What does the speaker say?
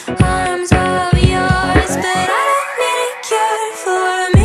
arms of yours, but I don't need a cure for me.